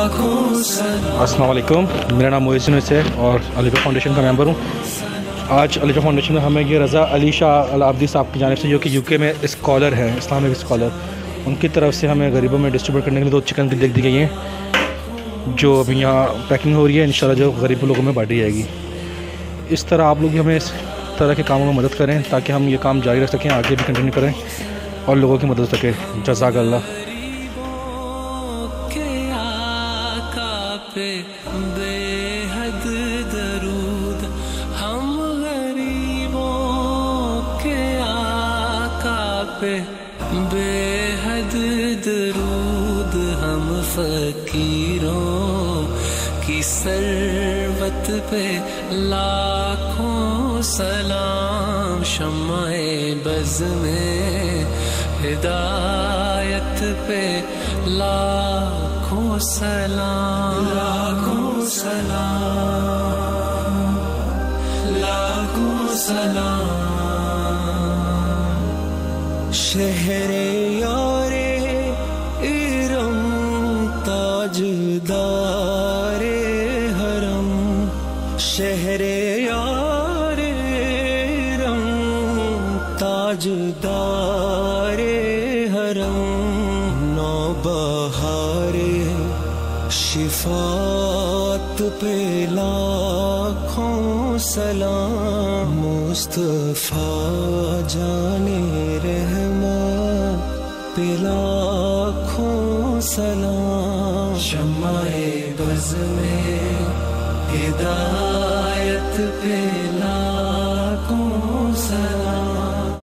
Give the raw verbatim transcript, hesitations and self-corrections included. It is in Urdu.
السلام علیکم، میرا نام محسن ہے اور علیفہ فاؤنڈیشن کا ممبر ہوں۔ آج علیفہ فاؤنڈیشن میں ہمیں یہ رضا علی شاہ العابدی صاحب کی جانب سے، جو کہ یو کے میں اسکالر ہیں، اسلامک اسکالر، ان کی طرف سے ہمیں غریبوں میں ڈسٹریبیوٹ کرنے کے لیے دو چکن کی دیکھ دی گئی ہیں، جو ابھی یہاں پیکنگ ہو رہی ہے، انشاءاللہ جو غریب لوگوں میں بانٹی جائے گی۔ اس طرح آپ لوگ ہمیں اس طرح کے کاموں میں مدد کریں تاکہ ہم یہ کام جاری رکھ سکیں، آگے بھی کنٹینیو کریں اور لوگوں کی مدد سکیں۔ جزاک اللہ۔ بے حد درود ہم غریبوں کے آقا پہ، بے حد درود ہم فقیروں کی ثروت پہ، لاکھوں سلام شمع بز میں ہدایت پہ، لاکھوں سلام، لاکھوں سلام، لاکھوں سلام۔ شہر یار ارم تاجدار حرم، شہر یار ارم تاجدار حرم، نو بہار شفاعت پہ لاکھوں سلام، مصطفیٰ جان رحمت پہ لاکھوں سلام، شمع بز میں ہدایت پہ لاکھوں